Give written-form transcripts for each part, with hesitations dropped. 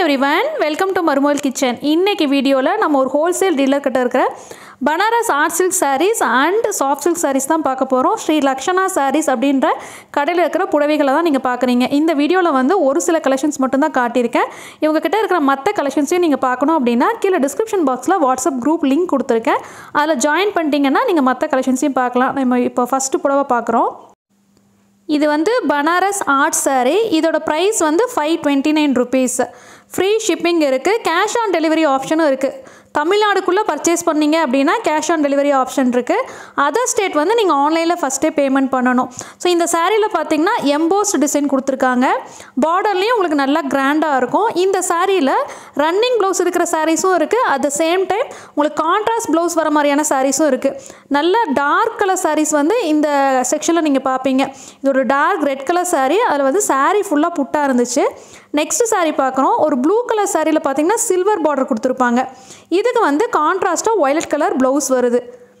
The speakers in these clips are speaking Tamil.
everyone, welcome to Marumagal kitchen. இன்னைக்கு வீடியோல நம்ம ஒரு ஹோல்சேல் டீலர் கிட்ட இருக்கிற Banaras art silk sarees and soft silk sarees தான் பார்க்க போறோம். ஸ்ரீ லக்ஷனா sarees அப்படிங்கற கடையில இருக்கிற புடவைகளை தான் நீங்க பார்க்கறீங்க. இந்த வீடியோல வந்து ஒரு சில கலெக்ஷன்ஸ் மட்டும் தான் காட்டியிருக்கேன். இவங்க கிட்ட இருக்கிற மத்த கலெக்ஷன்ஸையும் நீங்க பார்க்கணும் அப்படினா கீழ டிஸ்கிரிப்ஷன் பாக்ஸ்ல WhatsApp group link கொடுத்திருக்கேன். அதுல ஜாயின் பண்ணிட்டீங்கன்னா நீங்க மத்த கலெக்ஷன்ஸையும் பார்க்கலாம். நம்ம இப்போ ஃபர்ஸ்ட் புடவை பார்க்கறோம். இது வந்து Banaras art saree. இதோட price வந்து 529 rupees. Free shipping இருக்கு. Cash on delivery option இருக்கு. தமிழ்நாடுக்குள்ள பர்ச்சேஸ் பண்ணீங்க அப்படினா cash on delivery option இருக்கு. Other state வந்து நீங்க ஆன்லைன்ல ஃபர்ஸ்டே பேமெண்ட் பண்ணனும். சோ இந்த சாரில பாத்தீங்கன்னா embossed டிசைன் கொடுத்திருக்காங்க. பார்டர்லயும் உங்களுக்கு நல்லா கிராண்டா இருக்கும். இந்த சாரில ரன்னிங் ப்лауஸ் இருக்கிற சாரீஸும் இருக்கு. at the same time உங்களுக்கு கான்ட்ராஸ்ட் ப்лауஸ் வர மாதிரியான சாரீஸும் இருக்கு. நல்ல டார்க் கலர் சாரீஸ் வந்து இந்த செக்ஷன்ல நீங்க பாப்பீங்க. இது ஒரு டார்க் ரெட் கலர் சாரி. அதுல வந்து சாரி ஃபுல்லா புட்டா இருந்துச்சு. நெக்ஸ்ட் சாரி பார்க்கறோம். ஒரு ப்ளூ கலர் சாரில பாத்தீங்கன்னா சில்வர் பார்டர் கொடுத்திருப்பாங்க. இதுக்கு வந்து கான்ட்ராஸ்டா violet கலர் ப்лауஸ் வருது.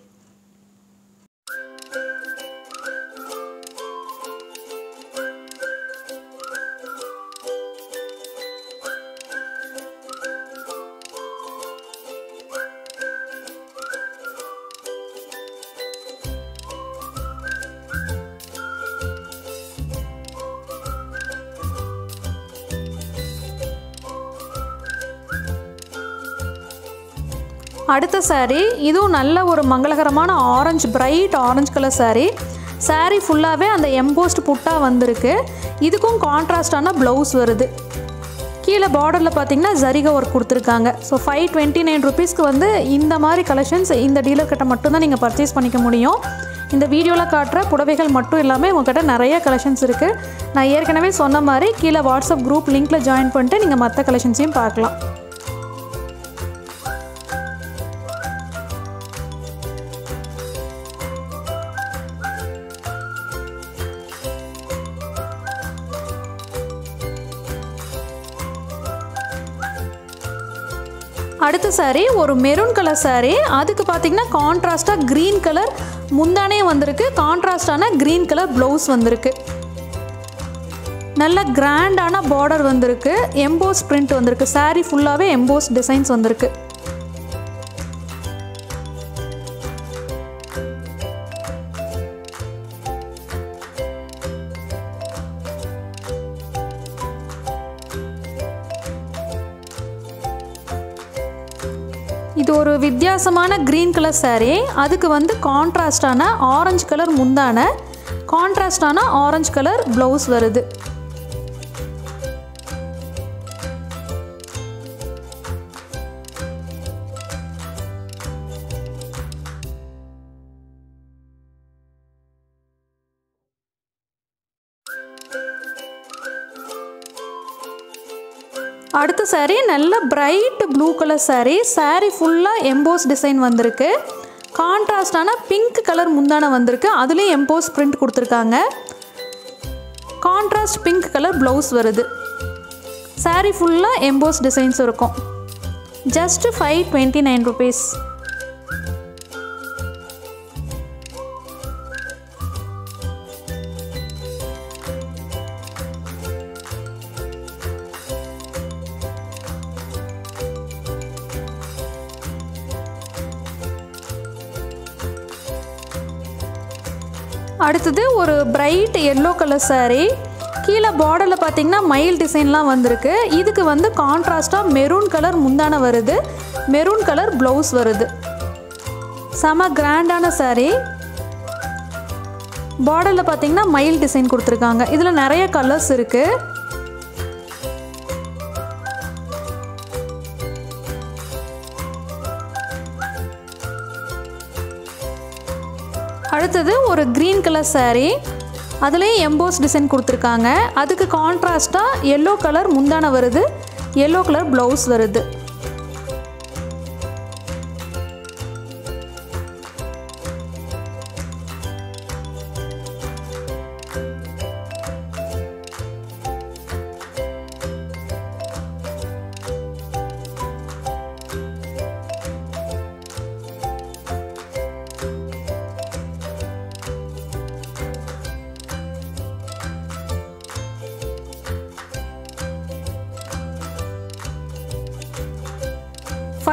அடுத்த saree இதுவும் நல்ல ஒரு மங்களகரமான orange bright orange colour saree ஃபுல்லாவே அந்த embossed புட்டா வந்திருக்கு. இதுக்கும் கான்ட்ராஸ்டான ப்лауஸ் வருது. கீழ பார்டர்ல பாத்தீங்கன்னா ஜரிகா வர்க் கொடுத்திருக்காங்க. சோ 529 ரூபீஸ்க்கு வந்து இந்த மாதிரி கலெக்ஷன்ஸ் இந்த டீலர் கிட்ட மட்டும் தான் நீங்க பர்ச்சேஸ் பண்ணிக்க முடியும். இந்த வீடியோல காட்ற புடவைகள் மட்டும் இல்லாம உங்ககிட்ட நிறைய கலெக்ஷன்ஸ் இருக்கு. நான் ஏற்கனவே சொன்ன மாதிரி கீழ வாட்ஸ்அப் குரூப் லிங்க்ல ஜாயின் பண்ணிட்டு நீங்க மத்த கலெக்ஷன்ஸையும் பார்க்கலாம். அடுத்த saree ஒரு மெரூன் கலர் saree. அதுக்கு பாத்தீங்கன்னா கான்ட்ராஸ்டா green கலர் முந்தானே வந்திருக்கு. கான்ட்ராஸ்டான green கலர் ப்лауஸ் வந்திருக்கு. நல்ல கிராண்டான பார்டர் வந்திருக்கு. embossed print வந்திருக்கு. saree ஃபுல்லாவே embossed டிசைன்ஸ் வந்திருக்கு. இது ஒரு வித்தியாசமான green கலர் saree. அதுக்கு வந்து கான்ட்ராஸ்டான ஆரஞ்சு கலர் முந்தான கான்ட்ராஸ்டான ஆரஞ்சு கலர் ப்лауஸ் வருது. அடுத்த saree நல்ல bright blue color saree ஃபுல்லா embossed டிசைன் வந்திருக்கு. கான்ட்ராஸ்டான pink கலர் முந்தான வந்திருக்கு. அதுலயும் embossed print கொடுத்திருக்காங்க. கான்ட்ராஸ்ட் pink கலர் ப்лауஸ் வருது. saree ஃபுல்லா embossed டிசைன்ஸ் இருக்கும். just 529 rupees. அடுத்து ஒரு bright yellow கலர் saree. கீழ பார்டர்ல பாத்தீங்கன்னா மயில் டிசைன்லாம் வந்திருக்கு. இதுக்கு வந்து கான்ட்ராஸ்டா மெரூன் கலர் முந்தான வருது. மெரூன் கலர் ப்лауஸ் வருது. சம கிராண்டான saree. பார்டர்ல பாத்தீங்கன்னா மயில் டிசைன் கொடுத்திருக்காங்க. இதுல நிறைய கலர்ஸ் இருக்கு. அடுத்து ஒரு green கலர் saree. அதுலயே embossed டிசைன் கொடுத்திருக்காங்க. அதுக்கு கான்ட்ராஸ்டா yellow கலர் முந்தான வருது. yellow கலர் ப்лауஸ் வருது.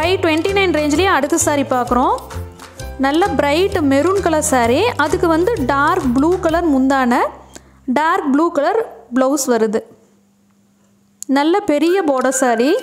529 ரேஞ்சிலேயே அடுத்த saree பார்க்குறோம். நல்ல பிரைட் மெரூன் கலர் saree. அதுக்கு வந்து டார்க் ப்ளூ கலர் முந்தான, டார்க் ப்ளூ கலர் ப்ளவுஸ் வருது. நல்ல பெரிய border saree.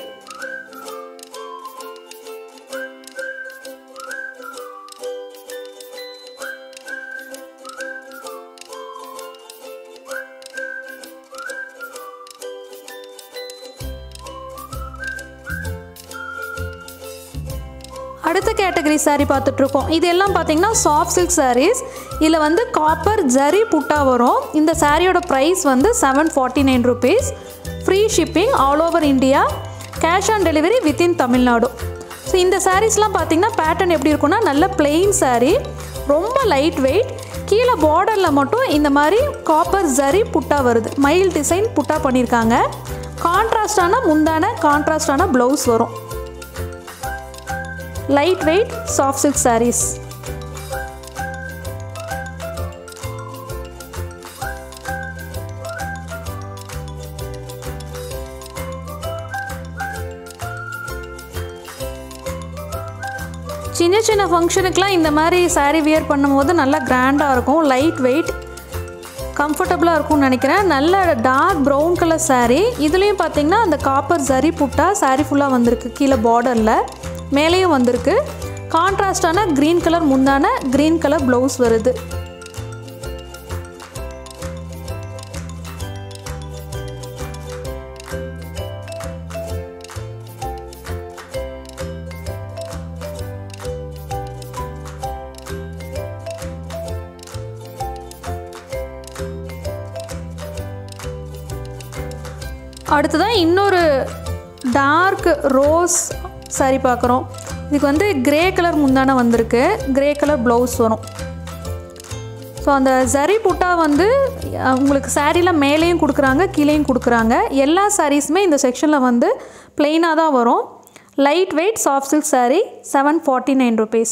அடுத்த கேட்டகரி saree பார்த்துட்டு இருக்கோம். இதெல்லாம் பார்த்தீங்கன்னா சாஃப்ட் சில்க் sarees. இதில் வந்து காப்பர் ஜரி புட்டா வரும். இந்த சாரியோட ப்ரைஸ் வந்து 749 rupees. Free shipping all over India. Cash on delivery within Tamil Nadu. So இந்த சாரீஸ்லாம் பார்த்தீங்கன்னா பேட்டர்ன் எப்படி இருக்குன்னா நல்ல பிளெயின் saree, ரொம்ப லைட் வெயிட். கீழே பார்டரில் மட்டும் இந்த மாதிரி காப்பர் ஜரி புட்டா வருது. மயில் டிசைன் புட்டா பண்ணியிருக்காங்க. கான்ட்ராஸ்டான முந்தான, கான்ட்ராஸ்டான ப்ளவுஸ் வரும். Light weight soft silk sarees. சின்ன சின்ன ஃபங்க்ஷனுக்குலாம் இந்த மாதிரி saree வியர் பண்ணும்போது நல்லா கிராண்டாக இருக்கும். லைட் வெயிட், கம்ஃபர்டபுளாக இருக்கும்னு நினைக்கிறேன். நல்ல டார்க் ப்ரௌன் கலர் saree. இதுலேயும் பார்த்தீங்கன்னா அந்த காப்பர் ஜரி புட்டா saree ஃபுல்லாக வந்திருக்கு. கீழே பார்டரில் மேலேயும் வந்திருக்கு. கான்ட்ராஸ்டான க்ரீன் கலர் முந்தான, க்ரீன் கலர் ப்ளவுஸ் வருது. அடுத்ததான் இன்னொரு டார்க் ரோஸ் saree பார்க்குறோம். இதுக்கு வந்து கிரே கலர் முந்தான வந்திருக்கு. கிரே கலர் ப்ளவுஸ் வரும். ஸோ அந்த ஜரி புட்டா வந்து உங்களுக்கு சாரியில் மேலேயும் கொடுக்குறாங்க, கீழேயும் கொடுக்குறாங்க. எல்லா சாரீஸுமே இந்த செக்ஷனில் வந்து பிளெயினாக தான் வரும். Light weight soft silk saree 749 rupees.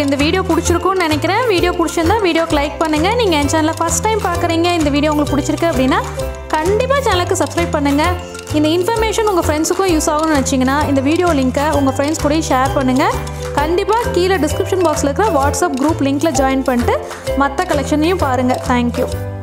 உங்களுக்கு இந்த வீடியோ பிடிச்சிருக்கும்னு நினைக்கிறேன். வீடியோ பிடிச்சிருந்தா வீடியோக்கு லைக் பண்ணுங்கள். நீங்கள் என் சேனலை ஃபஸ்ட் டைம் பார்க்குறீங்க, இந்த வீடியோ உங்களுக்கு பிடிச்சிருக்கு அப்படின்னா கண்டிப்பாக சேனலுக்கு சப்ஸ்கிரைப் பண்ணுங்கள். இந்த இன்ஃபர்மேஷன் உங்கள் ஃப்ரெண்ட்ஸுக்கும் யூஸ் ஆகும்னு நினச்சிங்கன்னா இந்த வீடியோ லிங்க்கை உங்கள் ஃப்ரெண்ட்ஸ் கூட ஷேர் பண்ணுங்கள். கண்டிப்பாக கீழே டிஸ்கிரிப்ஷன் பாக்ஸில் இருக்கிற வாட்ஸ்அப் குரூப் லிங்க்கில் ஜாயின் பண்ணிட்டு மற்ற கலெக்ஷனையும் பாருங்கள். தேங்க்யூ.